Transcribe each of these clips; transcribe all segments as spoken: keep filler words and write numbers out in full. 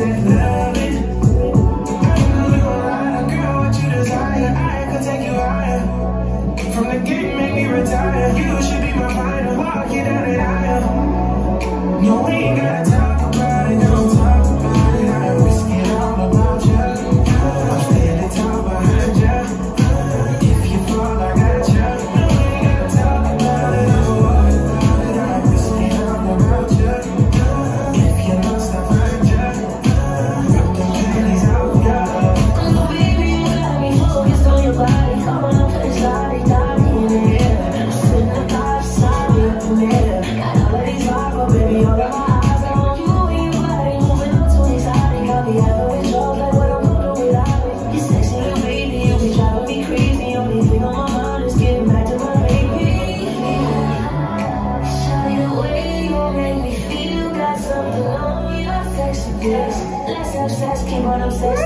that loving. I know you a rider, girl, what you desire. I could take you higher. From the gate, make me retire. You should be my final. Walk you down the aisle. No, we ain't gotta talk about it. Don't talk about it. I risk it all about you. I'm standing tall behind you. If you fall, I got you. No, we ain't gotta talk about it. Don't worry about it. I risk it all about you. If you lost, I'll find you. Rip them panties out, yeah. Oh, baby, you got me focused on your body. Come on, face body, body in the air. Sitting up by the side, up in the air. Got all of these vibes, but baby, all of my eyes are on you and your body. Moving up too exotic. Got me having withdrawals, like what I'm gonna do without it. You're sexy and baby, you be driving me crazy. Only thing on my mind is getting back to my baby. Show you the way you make me feel. Got something on your sexy face. Let's have sex, keep on obsessed.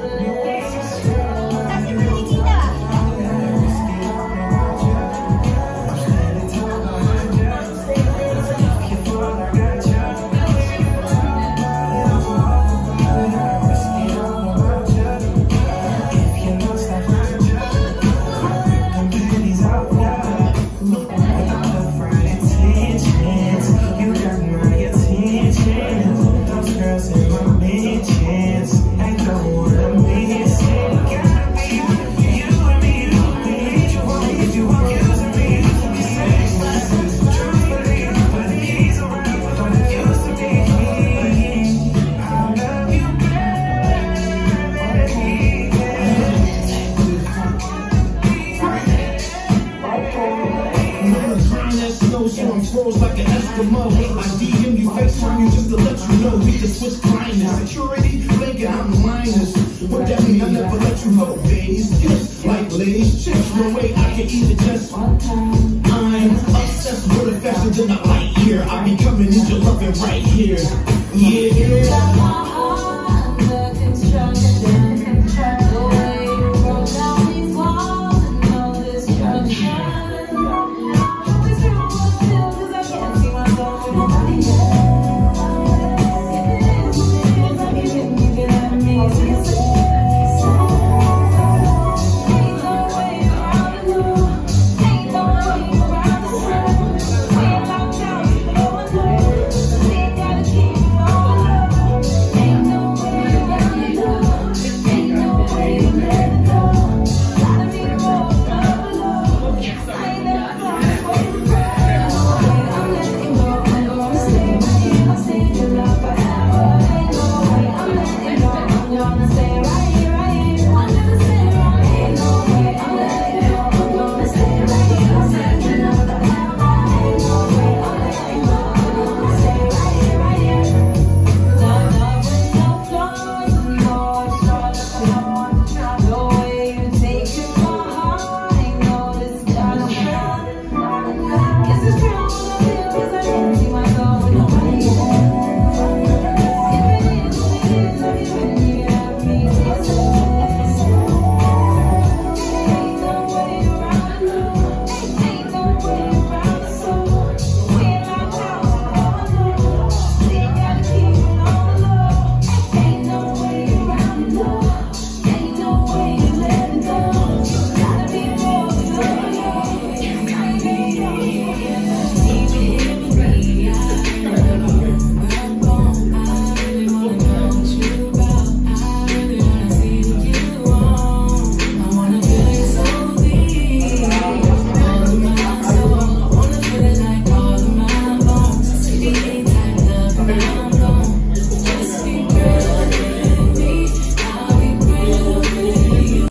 Like an Eskimo, I D M you, FaceTime you just to let you know we just switch climates. Security, thinking I'm minus. What that mean? I never let you know. Days, just like Lay's chips. No way I can eat it just one time. I'm obsessed with it faster than a light year. I be coming in your loving right here. Yeah.